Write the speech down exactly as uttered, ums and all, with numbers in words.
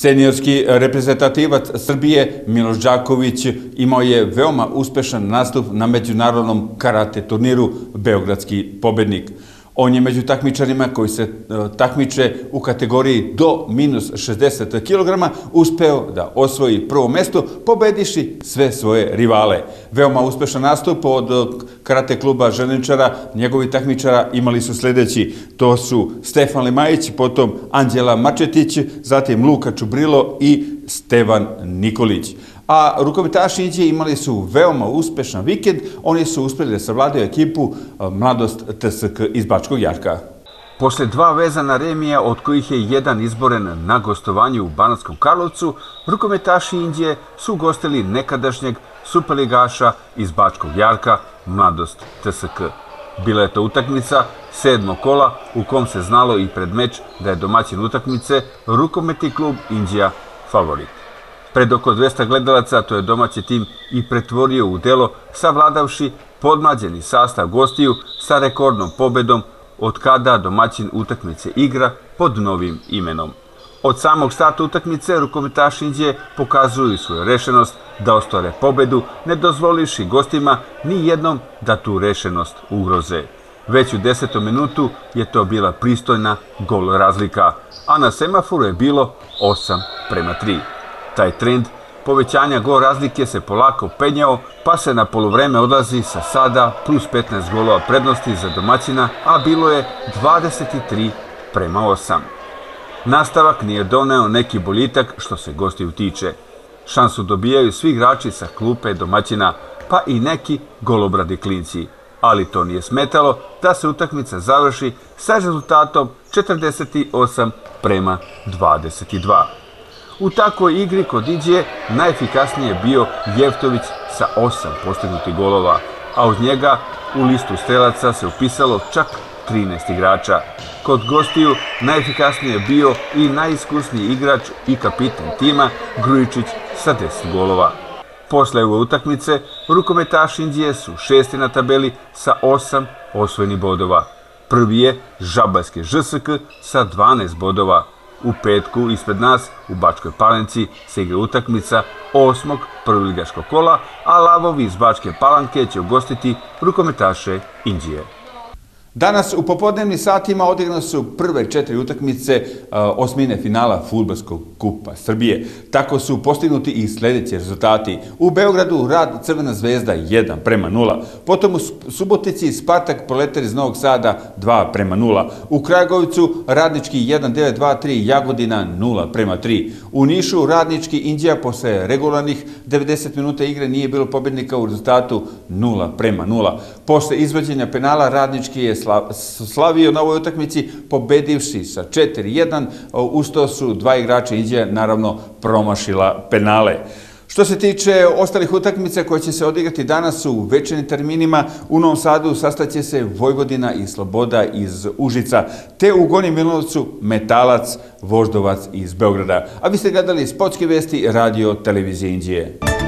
Seniorski reprezentativac Srbije Miloš Đaković imao je veoma uspešan nastup na međunarodnom karate turniru Beogradski pobednik. On je među takmičarima koji se takmiče u kategoriji do minus šezdeset kilograma uspeo da osvoji prvo mesto pobediši sve svoje rivale. Veoma uspešan nastup od karate kluba Železničara, njegovi takmičara imali su sledeći. To su Stefan Limajić, potom Anđela Mačetić, zatim Luka Čubrilo i Stevan Nikolić. A rukometaši Inđije imali su veoma uspešan vikend. Oni su uspeli da savladaju ekipu Mladost T S K iz Bačkog Jarka. Posle dva vezana remija, od kojih je jedan izboren na gostovanju u Banatskom Karlovcu, rukometaši Inđije su ugostili nekadašnjeg superligaša iz Bačkog Jarka, Mladost T S K. Bila je to utakmica sedmog kola u kom se znalo i pred meč da je domaćin utakmice rukometni klub Inđija favorit. Pred oko dvesta gledalaca to je domaći tim i pretvorio u delo, savladavši podmlađeni sastav gostiju sa rekordnom pobedom od kada domaćin utakmice igra pod novim imenom. Od samog starta utakmice rukometaši Inđije pokazuju svoju rešenost da ostvare pobedu, ne dozvolivši gostima ni jednom da tu rešenost ugroze. Već u desetom minutu je to bila pristojna gol razlika, a na semaforu je bilo osam prema tri. Taj trend povećanja gol razlike se polako penjao, pa se na poluvreme odlazi sa sada plus petnaest golova prednosti za domaćina, a bilo je dvadeset tri prema osam. Nastavak nije doneo neki boljitak što se gostiju tiče. Šansu dobijaju svi igrači sa klupe domaćina, pa i neki golobradi klinci. Ali to nije smetalo da se utakmica završi sa rezultatom četrdeset osam prema dvadeset dva. U takvoj igri kod Inđije najefikasniji je bio Jevtović sa osam postignutih golova, a uz njega u listu strelaca se upisalo čak trinaest igrača. Kod gostiju najefikasniji je bio i najiskusniji igrač i kapitan tima Grujičić sa deset golova. Posle ove utakmice, rukometaši Inđije su šesti na tabeli sa osam osvojenih bodova. Prvi je Žabaljski Ž S K sa dvanaest bodova. U petku ispred nas u Bačkoj Palanci se igra utakmica osmog prvoligaškog kola, a lavovi iz Bačke Palanke će ugostiti rukometaše Inđije. Danas u popodnevnim satima odigrane su prve četiri utakmice osmine finala Fudbalskog kupa Srbije. Tako su postignuti i sledeći rezultati. U Beogradu Rad Crvena zvezda jedan prema nula. Potom u Subotici Spartak Proletar iz Novog Sada dva prema nula. U Kragujevacu Radnički jedan devet dva tri, Jagodina nula prema tri. U Nišu Radnički Inđija posle regularnih devedeset minuta igre nije bilo pobednika u rezultatu nula prema nula. Posle izvođenja penala Radnički je slavio na ovoj utakmici pobedivši sa četiri jedan, uz to su dva igrača Inđija naravno promašila penale. Što se tiče ostalih utakmica koje će se odigrati danas u večernjim terminima, u Novom Sadu sastaće se Vojvodina i Sloboda iz Užica, te u Gornjem Milanovcu Metalac Voždovac iz Beograda. A vi ste gledali Sportske vesti Radio Televizije Inđije.